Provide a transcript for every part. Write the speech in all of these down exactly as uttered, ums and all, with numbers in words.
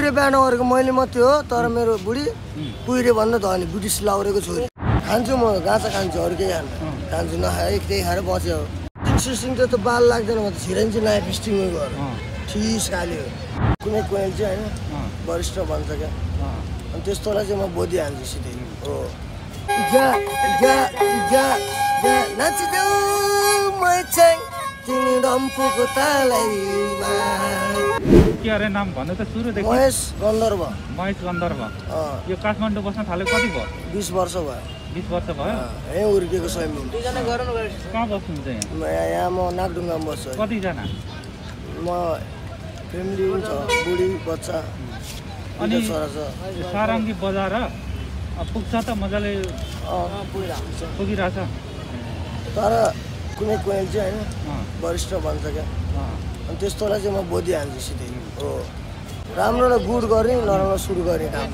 कुहिरे बिहा नगरेको मैले मात्रै हो, तर मेरो बुढी कुहिरे भन्दा धनी ब्रिटिस लाउरेको छोरी। खान्छु म गाँचा खान्छु, अरू केही खान्छु खान्छु नखाए एक त्यही खाएर बस्यो। सिसिङ त बाल लाग्दैन, म त छिराइन्छ नयाँ पिस्टिङमै गएर ठिस खाली हो। कुनै कोइल चाहिँ होइन वरिष्ठ भन्छ क्या, अनि त्यस्तोलाई चाहिँ म बोधी हान्छु सिधै हो। जा जा जा जा नाचिदेऊ म चाहिँ तिमी डम्फुको तालैमा। के अरे नाम भन्नु त सुरुदेखि? महेश गन्धर्व। महेश गन्धर्व। यो काठमाडौँ बस्न थालेको कति भयो? बिस वर्ष भयो। बिस वर्ष भयो? यहीँ हुर्केको स्वयं। कहाँ बस्नुहुन्छ यहाँ? यहाँ म नागढुङ्गामा बस्छु। कतिजना? म फ्यामिली छ, बुढी बच्चा अनि छोरा छ। सारङ्गी बजार पुग्छ त मजाले? पुगिरहेछ। तर कुनै कोइल चाहिँ होइन वरिष्ठ भन्छ क्या, अनि त्यस्तोलाई चाहिँ म बोधी हान्छु सिधै हो। राम्रोलाई गुड गर्ने, नराम्रो सुरु गर्ने काम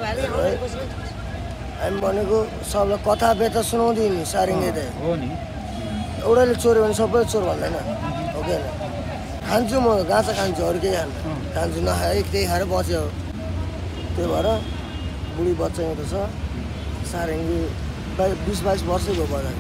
हामी भनेको सबलाई कथा बेता सुनाउँदै नि सारिङ्गे त हो नि। एउटाले चोर्यो भने सबै चोर भन्दैन हो कि होइन। खान्छु म गाँचा खान्छु, अरू केही खान्छु खान्छु नखाए एक त्यही खाएर बस्यो। त्यही भएर बुढी बच्चा एउटा छ सारिङ्गी, बिस बाइस वर्षै भयो बजार।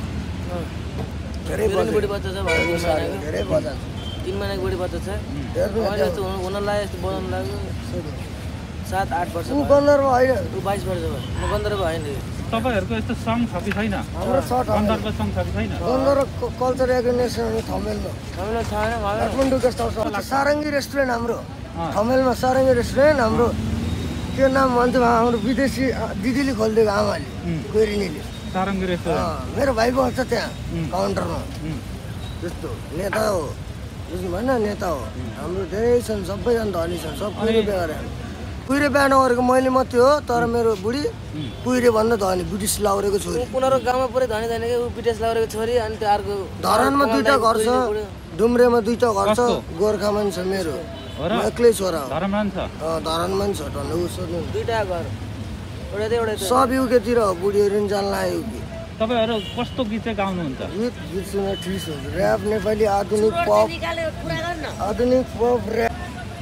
धेरै बुढी बच्चा छ, धेरै बजार तिन महिनाको बुढी बच्चा छ। हुन लाग्यो यस्तो बनाउनु लाग्यो सात आठ वर्ष। ऊ गन्धर्व होइन, ऊ बाइस वर्ष भयो। म गन्धर्व होइन। तपाईँहरूको यस्तो सङ्घ छ कि छैन? हाम्रो छ गन्धर्व सङ्घ छ कि छैन? गन्धर्व कल्चर एर्गनाइजेसन थमेलमा हामीलाई छैन। Kathmandu guest house Sarangi restaurant हाम्रो थमेलमा। सारङ्गी रेस्टुरेन्ट हाम्रो के नाम भन्थ्यो हाम्रो विदेशी दिदीले खोलिदिएको आमाले कोइरिनीले। सारङ्गी रेस्टुरेन्ट मेरो भाइ बस्छ त्यहाँ काउन्टरमा। त्यस्तो नेता हो, बुझ्नु भएन? नेता हो हाम्रो। धेरै छन्, सबैजना धनी छन्, सब कुहिरे बिहा गरे। कुहिरे बिहा नगरेको मैले मात्रै हो, तर मेरो बुढी कुहिरे भन्दा धनी ब्रिटिस लाउरेको छोरी। उनीहरूको गाउँमा पुरै धनी धनी ऊ ब्रिटिस लाउरेको छोरी। अनि त्यो अर्को धरानमा दुईटा घर छ, डुम्रेमा दुईटा घर छ, गोर्खामा छ मेरो। म एक्लै छोरा हो। धरमरान छ? धरानमा छ टन्नु सोध्नु। दुईटा घर एउटा एउटा सब युकेतिर हो, बुढीहरू पनि जान लाग्यो कि। तपाईँहरू कस्तो गीत चाहिँ गाउनुहुन्छ? गीत गीत सुन्दा ठिक हुन्छ। ऱ्याप नेपाली आधुनिक पप, आधुनिक पप ऱ्याप।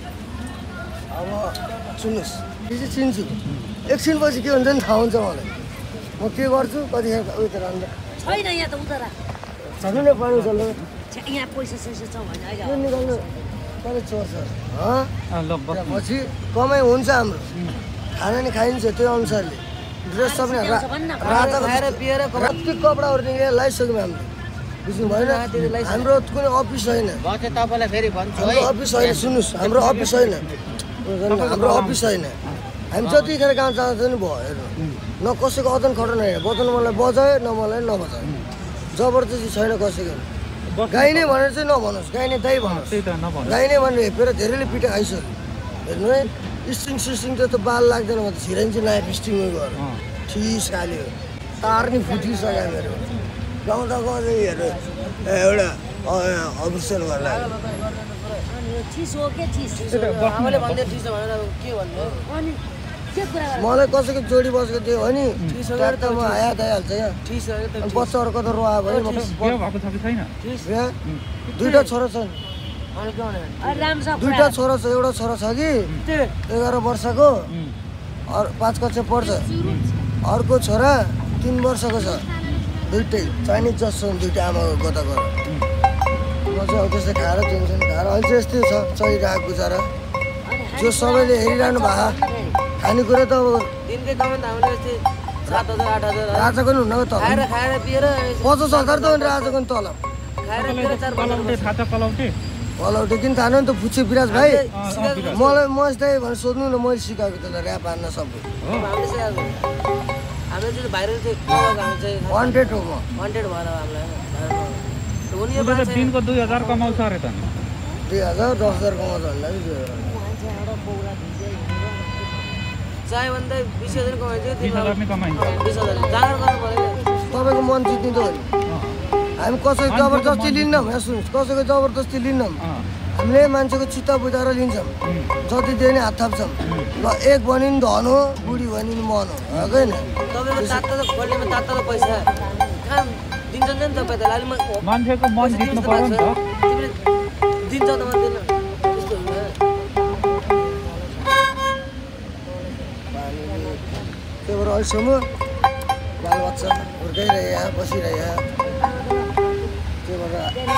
अब सुन्नुहोस्, यो चाहिँ चिन्छु, एकछिनपछि के हुन्छ नि थाहा हुन्छ मलाई। म के गर्छु कतिखेर उयो त रान्दा छैन यहाँ त उतरा छनु नै पानी चल्नु यहाँ पैसा सैसा छ भने अहिले के निकाल्नु कहिले चोर छ ल पछि कमाइ हुन्छ हाम्रो। खाना नि खाइन्छ त्यो अनुसारले। ड्रेस सब नि रात खाएर पिएर कति कपडाहरू निकालेर लगाइसक्यौँ हामीले, बुझ्नु भएन? हाम्रो कुनै अफिस होइन, तपाईँलाई फेरि भन्छु हाम्रो अफिस होइन। सुन्नुहोस्, हाम्रो अफिस होइन, हाम्रो अफिस होइन। हामी जतिखेर कहाँ जाँदा नि भयो हेर्नु, न कसैको अदन खटन होइन। बजाउनु मलाई बजायो, न मलाई नबजायो। जबरजस्ती छैन कसैको। गाई नै भनेर चाहिँ नभनोस्, गाई नै दाइ भन्नुहोस्। गाई नै भनेर हेपेर धेरैले पिठा खाइसक्यो हेर्नु है। स्टिङ सिस्टिङ त बाल लाग्दैन, म त छिराइन्छ नयाँ पिस्टिङमै गएर ठिस खाली हो। तार नि फुटिसक्यो मेरो। गाउँदा गाउँदै हेर्नु एउटा अफिसर भएर लाग्यो। मलाई कसैको जोडी बसेको थियो भने त म आया आइहाल्छ क्या। बच्चाहरू कता रुवायो भने दुईवटा छोरा छन्, दुईवटा छोरा छ। एउटा छोरा छ कि एघार वर्षको, पाँच कक्षा पढ्छ। अर्को छोरा तिन वर्षको छ। दुइटै चाइनिज जस्तो दुइटा आमाको कता गएर म चाहिँ अब त्यस्तै खाएर टेन्सन खाएर अहिले चाहिँ यस्तै छ चलिरहेको गुजारा। जो सबैले हेरिरहनु भएको खानेकुरा त अब दिनकै कमाइ त हामीले यस्तै सात हजार आठ हजार राजाको नि हुनको तल खाएर खाएर पिएर पचास हजार त भने राजाको नि तल खाएर पिएर चार पलौटे किन थाहा नि त पुच्छे विराज भाइ। मलाई म यस्तै भनेर सोध्नु न, मैले सिकाएको त्यसलाई ऱ्याप हान्न सबै। हामीले चाहिँ हामीले चाहिँ भाइरल चाहिँ हामी चाहिँ वान्टेड हो म, वान्टेड भएर हामीलाई दिनको दुई हजार कमाउँछ अरे त। दुई हजार दस हजार कमाउँछ भन्दा दुई हजार चाहे भन्दा बिस हजार कमाइन्छ, बिस हजार नै कमाइन्छ। बिस हजार जाँगर गर्नु पऱ्यो। तपाईँको मन जित्नु त हो नि। हामी कसैको जबरजस्ती लिन्नौँ, यहाँ सुन्नुहोस्, कसैको जबरजस्ती लिन्नौँ। हामीले मान्छेको चित्त बुझाएर लिन्छौँ, जति दियो नि हात थाप्छौँ। ल एक भनि नि धन हो, बुढी भनि नि मन हो, होइन? तपाईँको तात्ता त बर्थडेमा तात्ता त पैसा कहाँ दिन्छ नि तपाईँ त? अहिले मान्छेको मन जित्नु पर्यो नि त। तिमीले दिन्छ त मान्दैन, त्यस्तो हुन्छ। त्यही भएर अहिलेसम्म बालबच्चा हुर्काइरहे बसिरहे त्यही भएर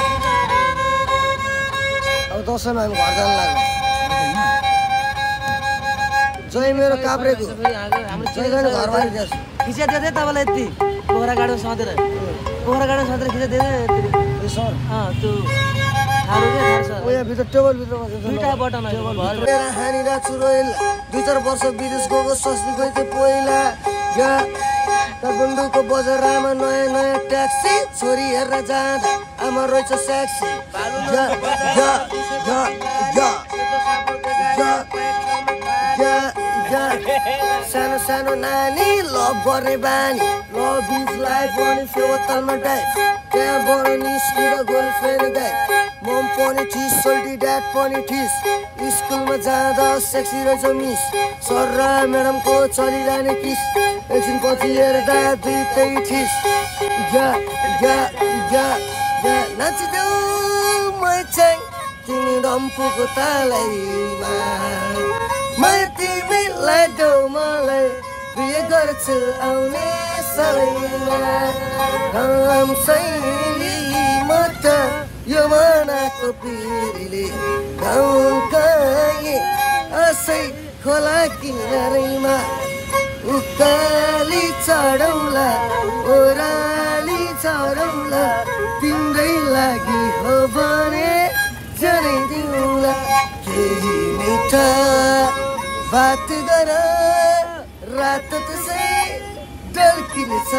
अब दसैँमा हामी घर जानु लाग्यो जय मेरो काभ्रेको जयलाई घर बाहिर दिएछु खिचा दिएको थिएँ तपाईँलाई यति पोखरा गाडो समातेर पोखरा गाडो समातेर खिचा दिएको सर त्यो थारू के थारू सर ओ यहाँ भित्र टेबलभित्र बसेको दुईवटा बटन मेरा हानिरा चुरोइल दुई चार वर्ष विदेश गएको सस्ती गयो त्यो पहिला या काठमाडौँको बजारमा नयाँ नयाँ ट्याक्सी छोरी हेर्न जाँदा आमा रहेछ सेक्सी या या या या या या सानो सानो नानी लभ गर्ने बानी लभ इज लाइफ भने फेवतालमा डाइभ त्यहाँबाट निस्किँदा गर्लफ्रेन्ड गाइड मम पनि ठिस सोल्टी ड्याड पनि ठिस स्कुलमा जाँदा सेक्सी रहेछ मिस सर र म्याडमको चलिरहने किस एकछिन पछि हेर्दा दुइटै ठिस या या या या नाचिदेऊ म चाहिँ तिमी डम्फुको तालैमा म तिमीलाई देऊ मलाई प्रिय गर्छु आउने सबैमा राम शैली म त यो मनाको पिरीले गाउँ गए आशै खोला किनारैमा उकाली चढौला ओराली चढौला तिम्रै लागि हो भने जनै दिउँला केही मिठा बात गर रात त्यसै डल्किनेछ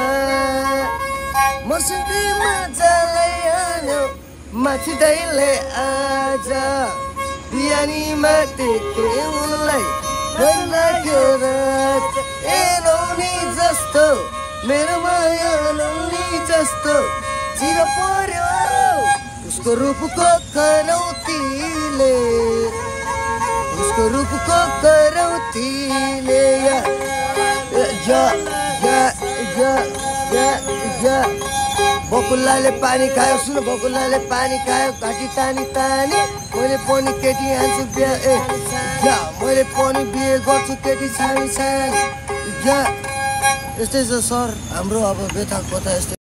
मौसमी मजालाई आयो माथि दैले आज बिहानीमा देखे उनलाई लाग्यो रात ए नौनी जस्तो मेरो माया नौनी जस्तो चिर पर्यो उसको रूपको करौतीले उसको रूपको करौतीले या या या या या या बकुल्लाले पानी खायो सुन बकुल्लाले पानी खायो घाँटी तानी तानी मैले पनि केटी हान्छु बिहा ए या मैले पनि बिहे गर्छु केटी छानी छानी या यस्तै छ सर हाम्रो अब व्यथा कथा यस्तै